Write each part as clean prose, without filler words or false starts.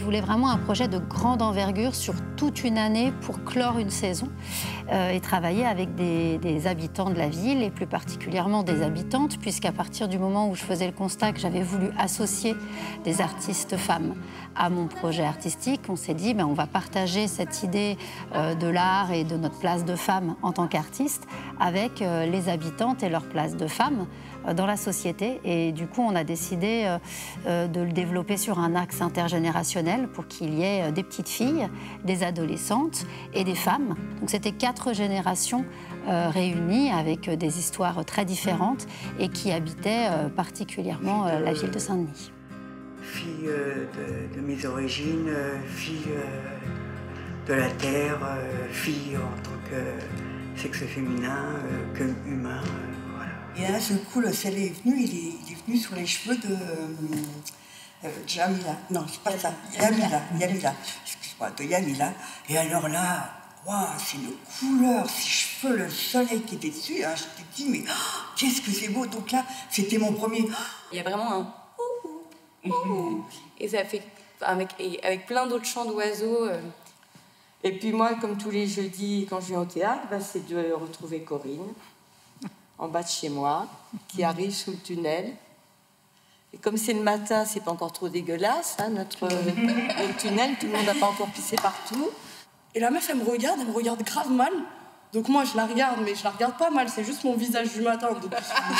voulais vraiment un projet de grande envergure sur toute une année pour clore une saison et travailler avec des habitants de la ville et plus particulièrement des habitantes, puisqu'à partir du moment où je faisais le constat que j'avais voulu associer des artistes femmes à mon projet artistique, on s'est dit on va partager cette idée de l'art et de notre place de femme en tant qu'artiste avec les habitantes et leur place de femme dans la société. Et du coup, on a décidé de le développer sur un axe intergénérationnel pour qu'il y ait des petites filles, des adolescentes et des femmes. Donc c'était 4 générations réunies avec des histoires très différentes et qui habitaient particulièrement la ville de Saint-Denis. Fille de mes origines, fille de la terre, fille en tant que sexe féminin, que humain. Et là, ce coup, le sel est venu, il est venu sur les cheveux de Jamila. Non, c'est pas ça. Yamila. Excuse-moi, de Yamila. Et alors là, waouh, c'est une couleur, ces cheveux, le soleil qui était dessus. Hein, je t'ai dit, mais qu'est-ce que c'est beau. Donc là, c'était mon premier. Il y a vraiment un ouh. Et ça fait avec plein d'autres chants d'oiseaux. Et puis moi, comme tous les jeudis, quand je viens au théâtre, c'est de retrouver Corinne, en bas de chez moi, qui arrive sous le tunnel. Et comme c'est le matin, c'est pas encore trop dégueulasse, hein, notre tunnel, tout le monde n'a pas encore pissé partout. Et la meuf, elle me regarde grave mal. Donc moi, je la regarde, mais je la regarde pas mal, c'est juste mon visage du matin. Donc...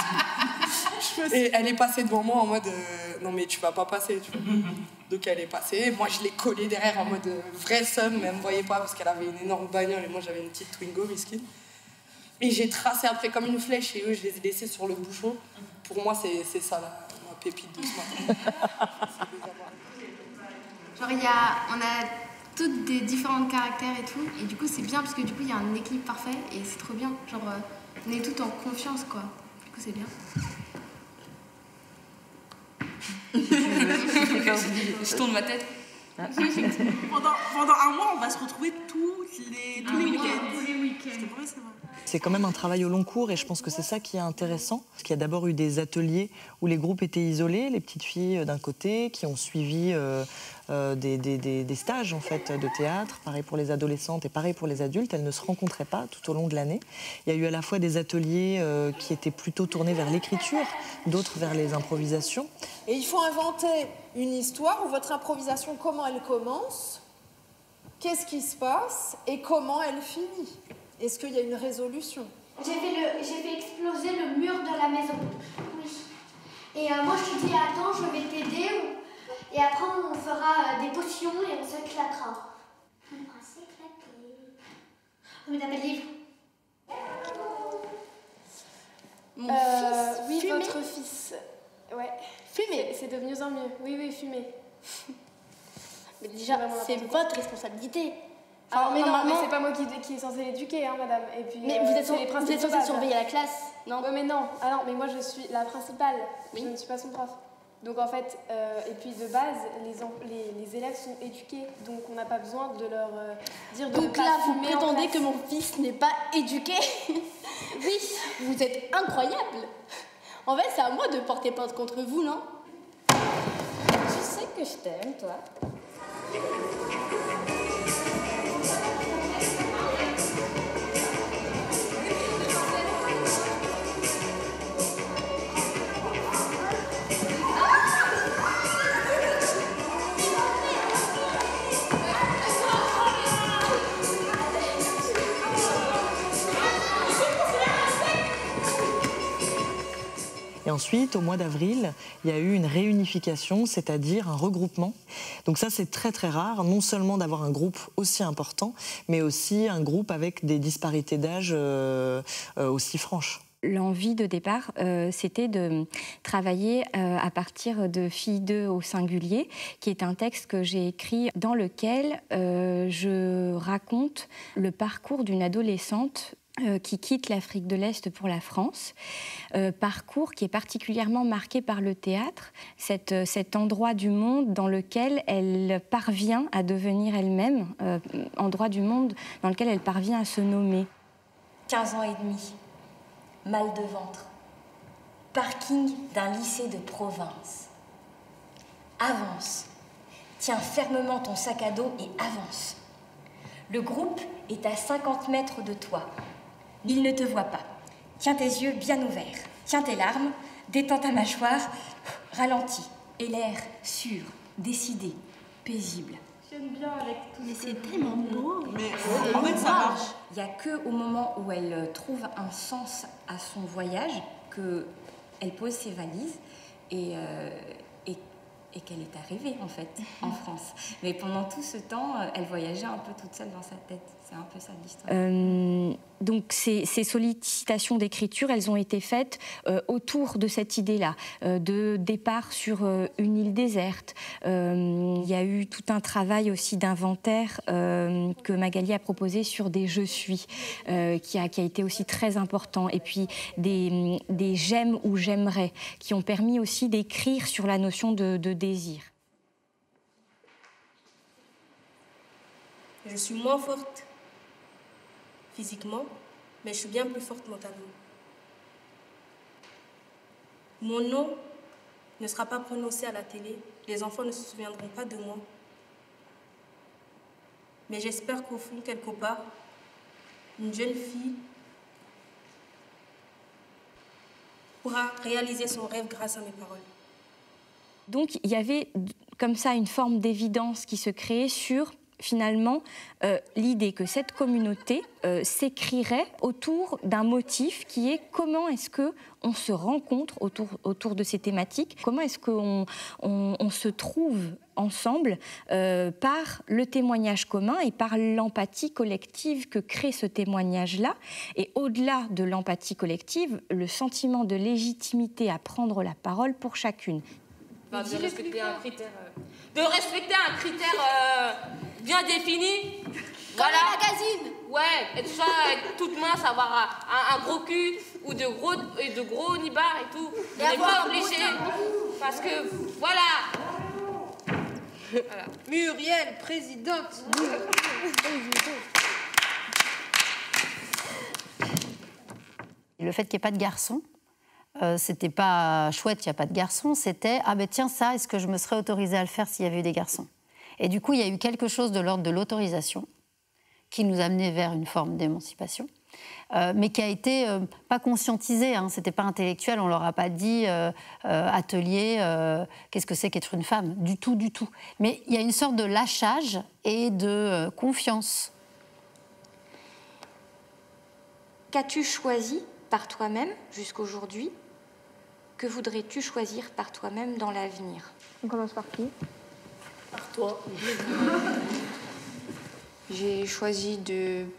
Et elle est passée devant moi en mode non mais tu vas pas passer, tu vois. Donc elle est passée, moi je l'ai collée derrière en mode vrai somme, mais elle me voyait pas parce qu'elle avait une énorme bagnole et moi j'avais une petite Twingo, miskin. Et j'ai tracé après comme une flèche et eux je les ai laissés sur le bouchon. Pour moi c'est ça ma pépite de ce matin. Genre on a toutes des différents caractères et tout, et du coup c'est bien parce que du coup il y a un équilibre parfait et c'est trop bien. Genre on est toutes en confiance quoi, du coup c'est bien. Je tourne ma tête. Pendant un mois, on va se retrouver tous les week-ends. C'est quand même un travail au long cours et je pense que c'est ça qui est intéressant. Parce qu'il y a d'abord eu des ateliers où les groupes étaient isolés, les petites filles d'un côté, qui ont suivi des stages en fait, de théâtre, pareil pour les adolescentes et pareil pour les adultes. Elles ne se rencontraient pas tout au long de l'année. Il y a eu à la fois des ateliers qui étaient plutôt tournés vers l'écriture, d'autres vers les improvisations. Et il faut inventer une histoire où votre improvisation, comment elle commence, qu'est-ce qui se passe et comment elle finit. Est-ce qu'il y a une résolution? J'ai fait exploser le mur de la maison. Oui. Et moi, je te dis, attends, je vais t'aider. Et après, on fera des potions et on s'éclatera. On va s'éclater. Mais t'as pas de livre? Mon fils, oui, fumer. votre fils. Ouais. Fumer. C'est de mieux en mieux. Oui, fumer. Mais déjà, c'est votre responsabilité. Alors, mais normalement... non, mais c'est pas moi qui est censée l'éduquer, hein, madame. Et puis, mais vous êtes censée surveiller la classe, non? Ouais, mais non. Ah non, mais moi je suis la principale. Oui. Je ne suis pas son prof. Donc en fait, et puis de base, les élèves sont éduqués, donc on n'a pas besoin de leur dire de donc ne pas là, vous fumer en prétendez classe. que mon fils n'est pas éduqué? Oui, vous êtes incroyable. En fait, c'est à moi de porter plainte contre vous, non? Tu sais que je t'aime, toi. Et ensuite, au mois d'avril, il y a eu une réunification, c'est-à-dire un regroupement. Donc ça, c'est très très rare, non seulement d'avoir un groupe aussi important, mais aussi un groupe avec des disparités d'âge aussi franches. L'envie de départ, c'était de travailler à partir de Fille 2 au singulier, qui est un texte que j'ai écrit dans lequel je raconte le parcours d'une adolescente qui quitte l'Afrique de l'Est pour la France, parcours qui est particulièrement marqué par le théâtre, cet endroit du monde dans lequel elle parvient à devenir elle-même, endroit du monde dans lequel elle parvient à se nommer. 15 ans et demi, mal de ventre, parking d'un lycée de province. Avance, Tiens fermement ton sac à dos et avance. Le groupe est à 50 mètres de toi. Il ne te voit pas. Tiens tes yeux bien ouverts. Tiens tes larmes. Détends ta mâchoire. Ralentis. Et l'air sûr, décidé, paisible. J'aime bien avec tout. Mais c'est tellement beau. Mais en fait, ça marche. Il n'y a qu'au moment où elle trouve un sens à son voyage qu'elle pose ses valises et qu'elle est arrivée, en fait, en France. Mais pendant tout ce temps, elle voyageait un peu toute seule dans sa tête. C'est un peu ça l'histoire. Donc ces sollicitations d'écriture, elles ont été faites autour de cette idée-là, de départ sur une île déserte. Il y a eu tout un travail aussi d'inventaire que Magali a proposé sur des « je suis », qui a été aussi très important. Et puis des « j'aime » ou « j'aimerais », qui ont permis aussi d'écrire sur la notion de désir. Je suis moins forte physiquement, mais je suis bien plus forte mentalement. Mon nom ne sera pas prononcé à la télé, les enfants ne se souviendront pas de moi. Mais j'espère qu'au fond, quelque part, une jeune fille pourra réaliser son rêve grâce à mes paroles. Donc il y avait comme ça une forme d'évidence qui se créait sur finalement l'idée que cette communauté s'écrirait autour d'un motif qui est comment est-ce qu'on se rencontre autour de ces thématiques, comment est-ce qu'on se trouve ensemble par le témoignage commun et par l'empathie collective que crée ce témoignage-là. Et au-delà de l'empathie collective, le sentiment de légitimité à prendre la parole pour chacune. Enfin, de respecter un critère, bien défini. Comme les magazines. Ouais, être ça, être toute mince, avoir un gros cul ou de gros nibards et tout. On n'est pas obligé. Parce que, voilà. Muriel, présidente. Le fait qu'il n'y ait pas de garçons, c'était pas chouette, il n'y a pas de garçons, c'était ah ben tiens ça, est-ce que je me serais autorisée à le faire s'il y avait eu des garçons? Et du coup, il y a eu quelque chose de l'ordre de l'autorisation qui nous amenait vers une forme d'émancipation, mais qui a été pas conscientisée, hein, c'était pas intellectuel, on leur a pas dit atelier, qu'est-ce que c'est qu'être une femme, du tout. Mais il y a une sorte de lâchage et de confiance. Qu'as-tu choisi par toi-même jusqu'aujourd'hui? Que voudrais-tu choisir par toi-même dans l'avenir? On commence par qui? Par toi. J'ai choisi d'être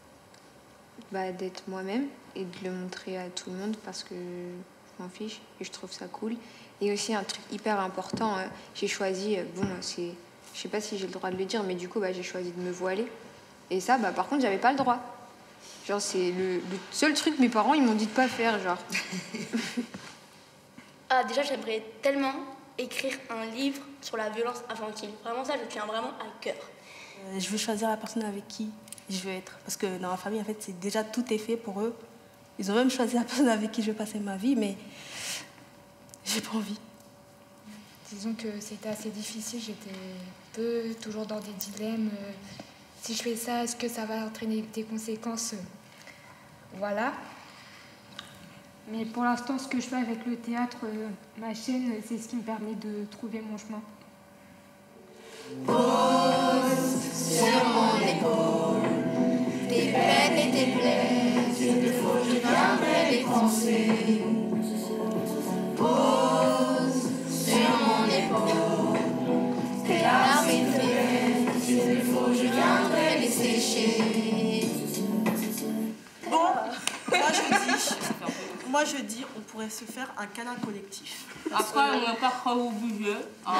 moi-même et de le montrer à tout le monde parce que je m'en fiche et je trouve ça cool. Et aussi un truc hyper important, j'ai choisi, je sais pas si j'ai le droit de le dire, mais du coup j'ai choisi de me voiler. Et ça, par contre, j'avais pas le droit. Genre, c'est le seul truc que mes parents ils m'ont dit de pas faire, genre. Ah, déjà, j'aimerais tellement écrire un livre sur la violence infantile. Vraiment, ça, je tiens vraiment à cœur. Je veux choisir la personne avec qui je veux être. Parce que dans ma famille, en fait, c'est déjà tout est fait pour eux. Ils ont même choisi la personne avec qui je veux passer ma vie, mais j'ai pas envie. Disons que c'était assez difficile. J'étais un peu toujours dans des dilemmes. Si je fais ça, est-ce que ça va entraîner des conséquences? Voilà. Mais pour l'instant, ce que je fais avec le théâtre, ma chaîne, c'est ce qui me permet de trouver mon chemin. Pose sur mon épaule tes peines et tes plaies, s'il le faut, je viendrai les penser. Pose sur mon épaule tes larmes et tes plaies, s'il le faut, je viendrai les sécher. Bon, moi je dis, on pourrait se faire un câlin collectif. Après, on n'a pas trop au budget.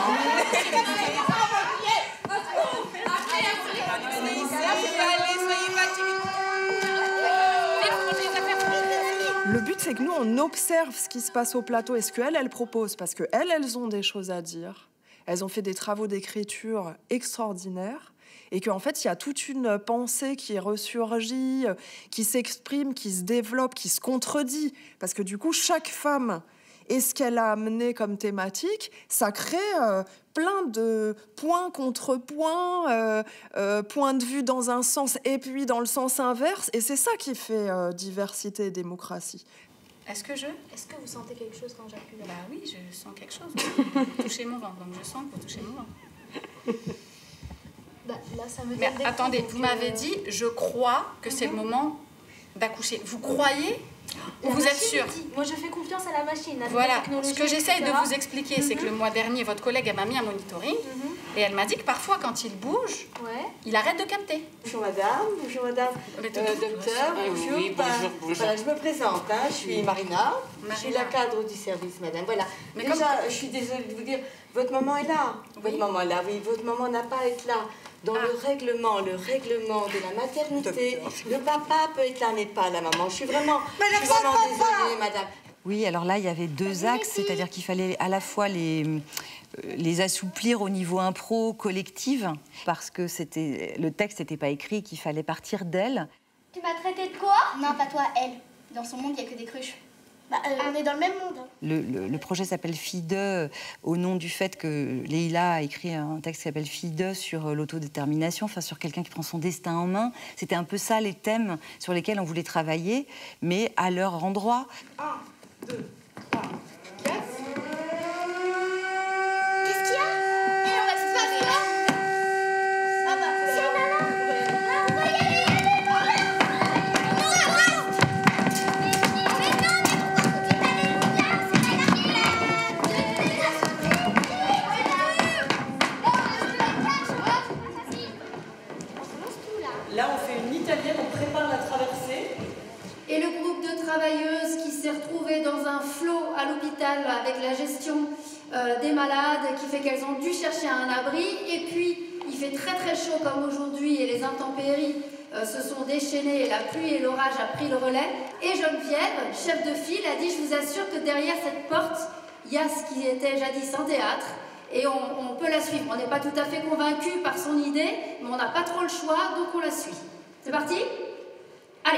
Le but, c'est que nous, on observe ce qui se passe au plateau et ce qu'elles proposent, parce qu'elles ont des choses à dire. Elles ont fait des travaux d'écriture extraordinaires et qu'en fait, il y a toute une pensée qui ressurgit, qui s'exprime, qui se développe, qui se contredit. Parce que du coup, chaque femme et ce qu'elle a amené comme thématique, ça crée plein de points contre points, points de vue dans un sens et puis dans le sens inverse. Et c'est ça qui fait diversité et démocratie. Est-ce que vous sentez quelque chose quand j'appuie là? Bah oui, je sens quelque chose. Pour toucher mon ventre, donc je sens pour toucher mon ventre. Bah, là, ça me Mais donne des attendez, coups, vous donc, m'avez dit, je crois que c'est le moment d'accoucher. Vous croyez ou vous êtes sûr? Moi, je fais confiance à la machine. À Voilà, la technologie, ce que j'essaye de etc. vous expliquer, c'est que le mois dernier, votre collègue elle m'a mis un monitoring et elle m'a dit que parfois, quand il bouge, il arrête de capter. Bonjour madame, docteur, bonjour. Oui, bonjour. Voilà, je me présente, hein, je suis Marina, je suis la cadre du service, madame. Voilà. Mais déjà, je suis désolée de vous dire, votre maman est là. Votre maman est là, oui, votre maman n'a pas à être là. Dans le règlement de la maternité, le papa peut être là, mais pas la maman. Je suis vraiment désolée, madame. Oui, alors là, il y avait deux axes, c'est-à-dire qu'il fallait à la fois les assouplir au niveau impro collective, parce que le texte n'était pas écrit, qu'il fallait partir d'elle. Tu m'as traité de quoi? Non, pas toi, elle. Dans son monde, il n'y a que des cruches. Bah, on est dans le même monde. Hein. Le projet s'appelle Fille 2 au nom du fait que Leïla a écrit un texte qui s'appelle Fille 2 sur l'autodétermination, enfin sur quelqu'un qui prend son destin en main. C'était un peu ça les thèmes sur lesquels on voulait travailler, mais à leur endroit. 1, 2, 3, 4. Qu'est-ce qu'il y a? Et on va se faire là. Ah bah, c'est maman. On va y aller, Là, on fait une italienne, on prépare la traversée. Et le groupe de travailleuses qui s'est retrouvé dans un flot à l'hôpital avec la gestion des malades qui fait qu'elles ont dû chercher un abri. Et puis, il fait très très chaud comme aujourd'hui et les intempéries se sont déchaînées et la pluie et l'orage a pris le relais. Et Geneviève, chef de file, a dit « Je vous assure que derrière cette porte, il y a ce qui était jadis un théâtre. Et on peut la suivre. On n'est pas tout à fait convaincu par son idée, mais on n'a pas trop le choix, donc on la suit. C'est parti? Allez!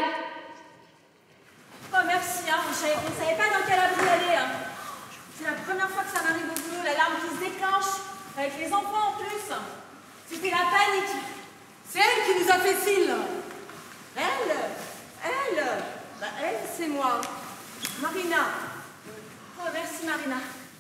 Oh merci, hein. On savait pas dans quel abri aller. Hein. C'est la première fois que ça m'arrive au boulot, l'alarme qui se déclenche, avec les enfants en plus. C'était la panique. C'est elle qui nous a fait signe. Elle, c'est moi. Marina. Oh merci Marina.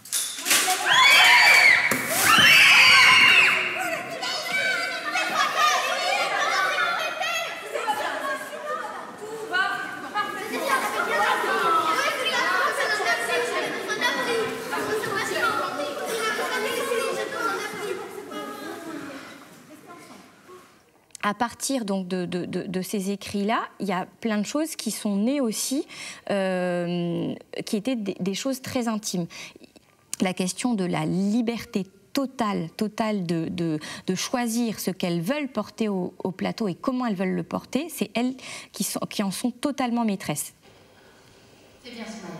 À partir donc de ces écrits-là, il y a plein de choses qui sont nées aussi, qui étaient des choses très intimes. La question de la liberté totale de choisir ce qu'elles veulent porter au plateau et comment elles veulent le porter, c'est elles qui en sont totalement maîtresses. C'est bien, Soumaya.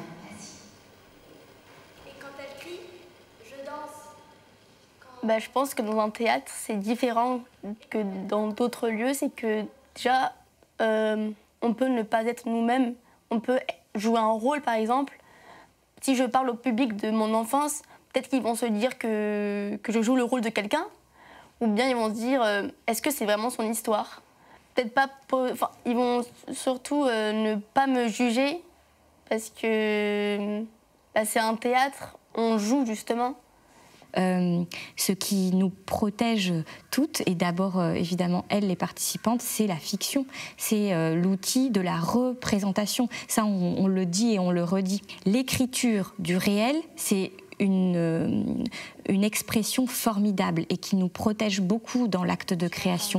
Et quand elle crie, je danse. Bah, je pense que dans un théâtre, c'est différent que dans d'autres lieux. C'est que déjà, on peut ne pas être nous-mêmes. On peut jouer un rôle, par exemple. Si je parle au public de mon enfance, peut-être qu'ils vont se dire que je joue le rôle de quelqu'un. Ou bien ils vont se dire, est-ce que c'est vraiment son histoire? Peut-être pas... Enfin, ils vont surtout ne pas me juger parce que bah, c'est un théâtre, on joue justement. Ce qui nous protège toutes, et d'abord évidemment elles, les participantes, c'est la fiction, c'est l'outil de la représentation. Ça, on le dit et on le redit. L'écriture du réel, c'est une expression formidable et qui nous protège beaucoup dans l'acte de création.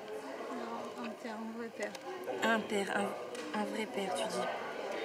Un père, un vrai père, tu dis.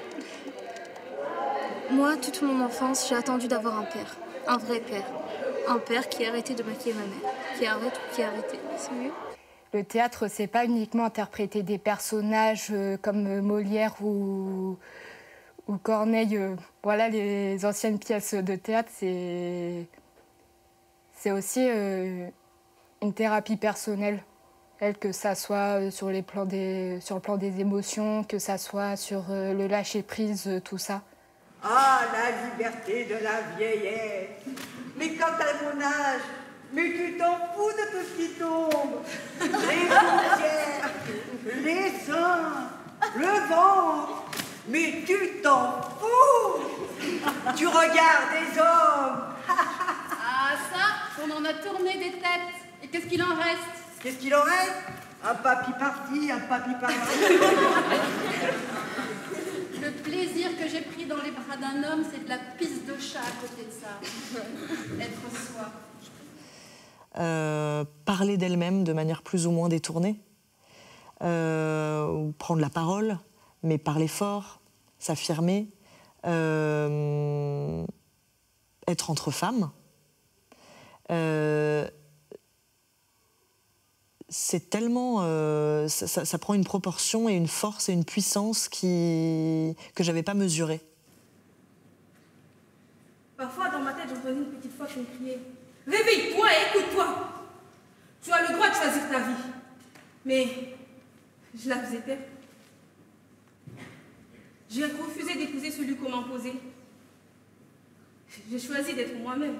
Moi, toute mon enfance, j'ai attendu d'avoir un père, un vrai père. Un père qui a arrêté de maquiller ma mère, qui a arrêté, c'est mieux. Le théâtre, c'est pas uniquement interpréter des personnages comme Molière ou Corneille. Voilà, les anciennes pièces de théâtre, c'est aussi une thérapie personnelle. Que ça soit sur le plan des émotions, que ça soit sur le lâcher-prise, tout ça. Ah, la liberté de la vieillesse. Mais quand à mon âge, mais tu t'en fous de tout ce qui tombe. Les frontières, les seins, le ventre. Mais tu t'en fous. Tu regardes des hommes. Ah ça, on en a tourné des têtes. Et qu'est-ce qu'il en reste? Qu'est-ce qu'il en reste? Un papy par-ci, un papy par-là. Le plaisir que j'ai pris dans les bras d'un homme, c'est de la pisse de chat à côté de ça. Être soi. Parler d'elle-même de manière plus ou moins détournée, ou prendre la parole, mais parler fort, s'affirmer, être entre femmes. C'est tellement... ça prend une proportion et une force et une puissance que j'avais pas mesurée. Parfois, dans ma tête, j'entendais une petite voix qui me criait « Réveille-toi et écoute-toi. Tu as le droit de choisir ta vie. » Mais je la faisais taire. J'ai refusé d'épouser celui qu'on m'imposait. J'ai choisi d'être moi-même.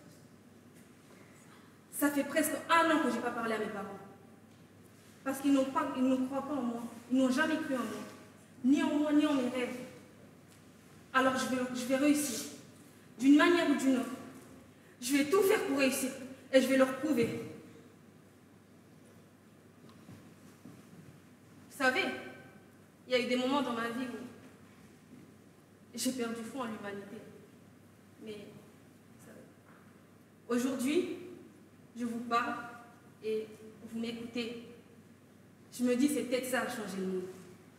Ça fait presque 1 an que je n'ai pas parlé à mes parents. Parce qu'ils ne croient pas en moi. Ils n'ont jamais cru en moi. Ni en moi, ni en mes rêves. Alors je vais réussir. D'une manière ou d'une autre. Je vais tout faire pour réussir. Et je vais leur prouver. Vous savez, il y a eu des moments dans ma vie où j'ai perdu foi en l'humanité. Mais aujourd'hui, je vous parle et vous m'écoutez. Je me dis, c'est peut-être ça, changer le monde.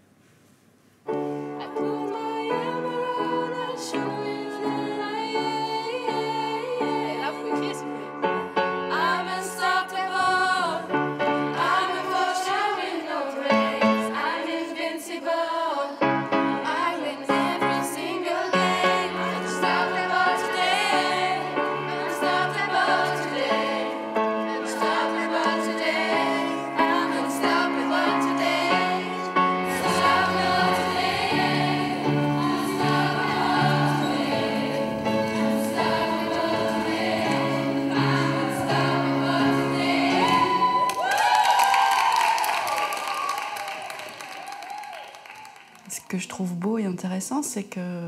Ce que je trouve beau et intéressant, c'est que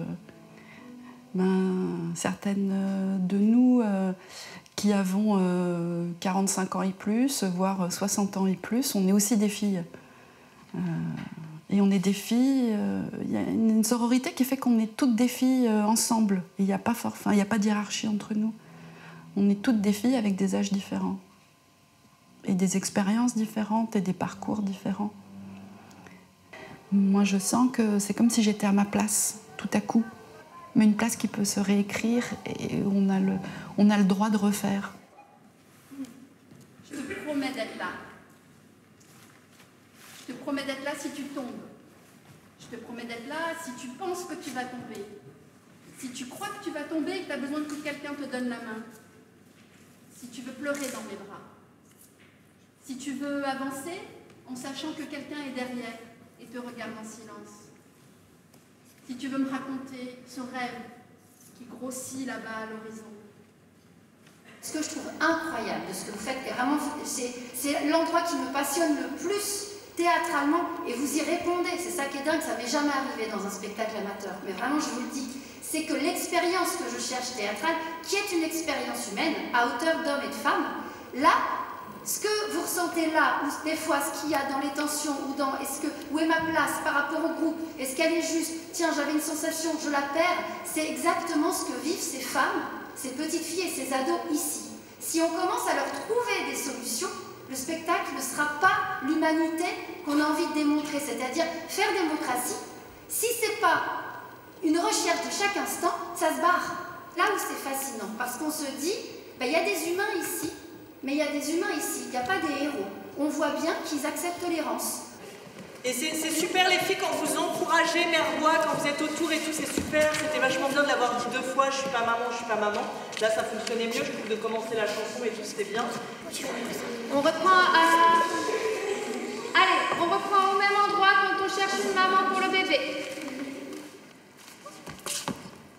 certaines de nous qui avons 45 ans et plus, voire 60 ans et plus, on est aussi des filles. Et on est des filles, il y a une sororité qui fait qu'on est toutes des filles ensemble. Il n'y a pas de hiérarchie entre nous. On est toutes des filles avec des âges différents. Et des expériences différentes et des parcours différents. Moi, je sens que c'est comme si j'étais à ma place, tout à coup. Mais une place qui peut se réécrire et on a le droit de refaire. Je te promets d'être là. Je te promets d'être là si tu tombes. Je te promets d'être là si tu penses que tu vas tomber. Si tu crois que tu vas tomber et que tu as besoin que quelqu'un te donne la main. Si tu veux pleurer dans mes bras. Si tu veux avancer en sachant que quelqu'un est derrière et te regarde en silence. Si tu veux me raconter ce rêve qui grossit là-bas à l'horizon. Ce que je trouve incroyable de ce que vous faites, et vraiment, c'est l'endroit qui me passionne le plus théâtralement, et vous y répondez. C'est ça qui est dingue, ça m'est jamais arrivé dans un spectacle amateur. Mais vraiment, je vous le dis, c'est que l'expérience que je cherche théâtrale, qui est une expérience humaine, à hauteur d'hommes et de femmes, là, ce que vous ressentez là, ou des fois ce qu'il y a dans les tensions, ou dans où est ma place par rapport au groupe, est-ce qu'elle est juste, tiens, j'avais une sensation, je la perds, c'est exactement ce que vivent ces femmes, ces petites filles et ces ados ici. Si on commence à leur trouver des solutions, le spectacle ne sera pas l'humanité qu'on a envie de démontrer, c'est-à-dire faire démocratie. Si c'est pas une recherche de chaque instant, ça se barre. Là où c'est fascinant, parce qu'on se dit, il y a des humains ici, mais il y a des humains ici, il n'y a pas des héros. On voit bien qu'ils acceptent tolérance. Et c'est super les filles quand vous encouragez Mervois, quand vous êtes autour et tout, c'est super. C'était vachement bien de l'avoir dit 2 fois, je suis pas maman, je suis pas maman. Là ça fonctionnait mieux, je trouve, de commencer la chanson et tout, c'était bien. On reprend à... Allez, on reprend au même endroit quand on cherche une maman pour le bébé.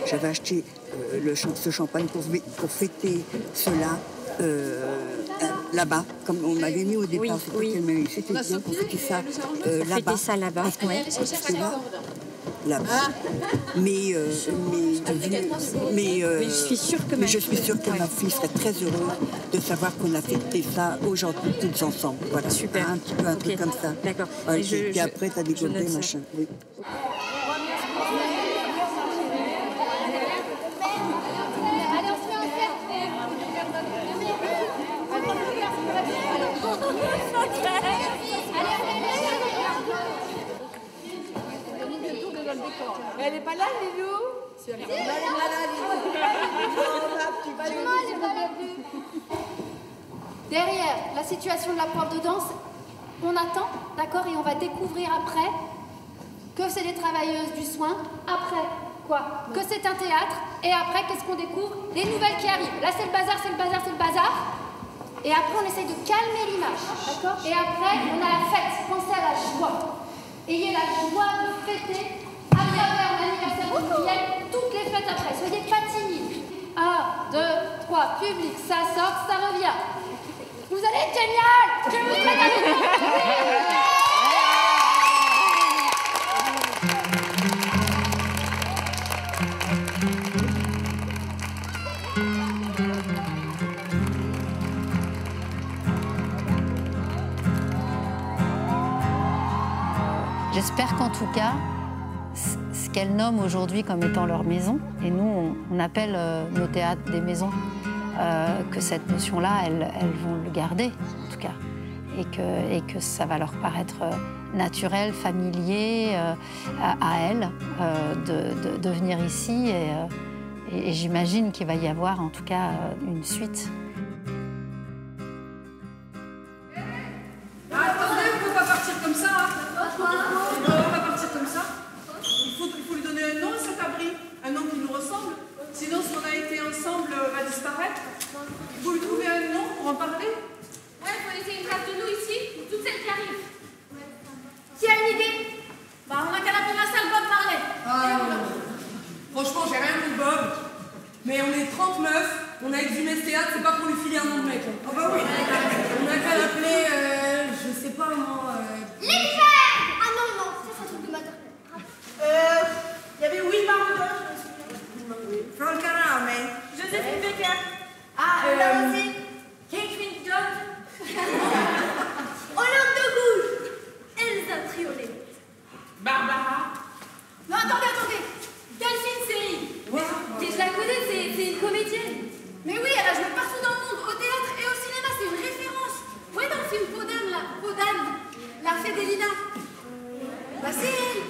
J'avais acheté ce champagne pour fêter cela là-bas, comme on m'avait mis au départ. C'était bien pour fêter ça là-bas. Fêter ça là-bas, oui. Là-bas. Mais je suis sûre que ma fille serait très heureuse de savoir qu'on a fêté ça aujourd'hui tous ensemble. Voilà. Super. Un petit peu un truc comme ça. D'accord. Ouais, et après, t'as des côtés, machin. Oui. Elle est pas là, Lilou? Si elle est pas là, Derrière la situation de la prof de danse, on attend, d'accord, et on va découvrir après que c'est des travailleuses du soin, après quoi, que c'est un théâtre, et après qu'est-ce qu'on découvre? Les nouvelles qui arrivent. Là c'est le bazar, c'est le bazar, c'est le bazar. Et après on essaye de calmer l'image, d'accord? Et après on a la fête, pensez à la joie. Ayez la joie de fêter à travers l'anniversaire de Muriel, toutes les fêtes après, soyez pas timides. 1, 2, 3, public, ça sort, ça revient. Vous allez être génial! Je vous souhaite un J'espère qu'en tout cas, ce qu'elles nomment aujourd'hui comme étant leur maison, et nous on appelle nos théâtres des maisons, que cette notion-là, elles vont le garder en tout cas, et que ça va leur paraître naturel, familier à elles de venir ici, et j'imagine qu'il va y avoir en tout cas une suite. Attendez, on ne peut pas partir comme ça. On ne peut pas partir comme ça. Il faut lui donner un nom à cet abri, un nom qui nous ressemble. Sinon, ce qu'on a été ensemble va disparaître. Il faut lui trouver un nom pour en parler. Ouais, il faut laisser une trace de nous ici, pour toutes celles qui arrivent. Qui a une idée? Bah, on a qu'à l'appeler la salle Bob Marley. Franchement, j'ai rien contre Bob. Mais on est 30 meufs, on a exhumé ce théâtre, c'est pas pour lui filer un nom de mec. Ah bah oui. On a qu'à l'appeler, je sais pas moi. L'hiver! Ah non, non, ça c'est un truc de maternelle. Il y avait Wilma Rudolph, je me souviens. Franck Arame. Joséphine Becker. Ah, là aussi. Kate Winslet. Hollande de Gouges. Elsa Triolet. Barbara. Non, attendez. Delphine Seyrig. Je la connais, c'est une comédienne. Mais oui, elle a joué partout dans le monde, au théâtre et au cinéma, c'est une référence. Ouais, dans le film Peau d'âne, là. Peau d'âne, la fée des lilas. Bah, c'est elle.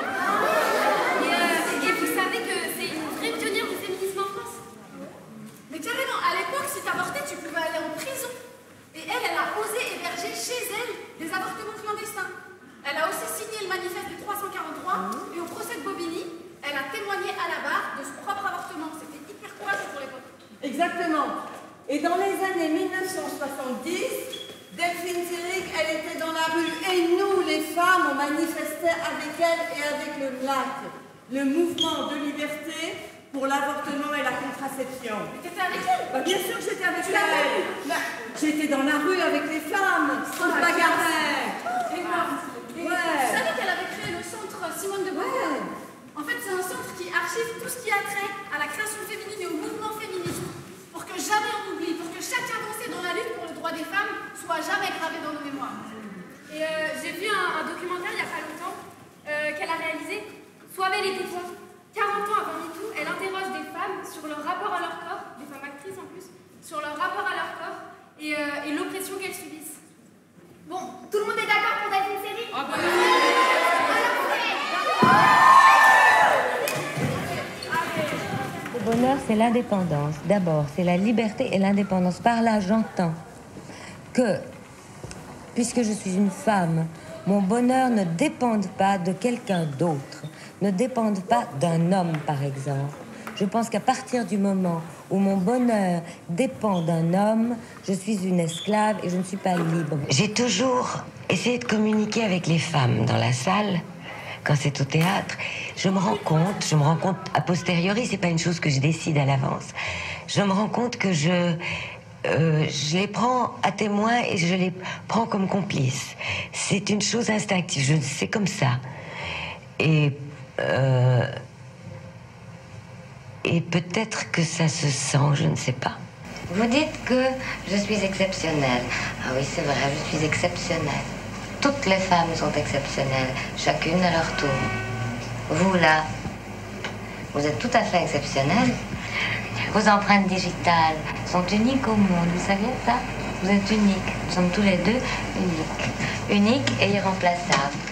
Et vous savez que c'est une vraie pionnière du féminisme en France. Mais carrément, à l'époque, si t'avortais, tu pouvais aller en prison. Et elle a osé héberger chez elle des avortements clandestins. Elle a aussi signé le manifeste du 343 et au procès de Bobigny, elle a témoigné à la barre de son propre avortement. C'était hyper courageux pour l'époque. Exactement. Et dans les années 1970, Delphine Seyrig, elle était dans la rue. Et nous, les femmes, on manifestait avec elle et avec le MLAC, le mouvement de liberté pour l'avortement et la contraception. Mais t'étais avec elle? Bah, bien sûr que j'étais avec elle. Bah, j'étais dans la rue avec les femmes. On se bagarrait. Énorme. Et Ouais. vous savez qu'elle avait créé le centre Simone de Beauvoir? En fait, c'est un centre qui archive tout ce qui a trait à la création féminine et au mouvement féministe, pour que jamais on oublie, pour que chaque avancée dans la lutte pour le droit des femmes soit jamais gravée dans nos mémoires. Et j'ai vu un documentaire il n'y a pas longtemps qu'elle a réalisé, Soivez les témoins. 40 ans avant MeToo, elle interroge des femmes sur leur rapport à leur corps, des femmes actrices en plus, sur leur rapport à leur corps et l'oppression qu'elles subissent. Bon, tout le monde est d'accord pour Delphine Seyrig? Le bonheur, c'est l'indépendance. D'abord, c'est la liberté et l'indépendance. Par là, j'entends que, puisque je suis une femme, mon bonheur ne dépend pas de quelqu'un d'autre, ne dépend pas d'un homme, par exemple. Je pense qu'à partir du moment où mon bonheur dépend d'un homme, je suis une esclave et je ne suis pas libre. J'ai toujours essayé de communiquer avec les femmes dans la salle quand c'est au théâtre, je me rends compte a posteriori, c'est pas une chose que je décide à l'avance. Je me rends compte que je les prends à témoin et je les prends comme complices. C'est une chose instinctive, c'est comme ça. Et peut-être que ça se sent, je ne sais pas. Vous dites que je suis exceptionnelle. Ah oui, c'est vrai, je suis exceptionnelle. Toutes les femmes sont exceptionnelles, chacune à leur tour. Vous, là, vous êtes tout à fait exceptionnelle. Vos empreintes digitales sont uniques au monde, vous saviez ça? Vous êtes uniques. Nous sommes tous les deux uniques. Uniques et irremplaçables.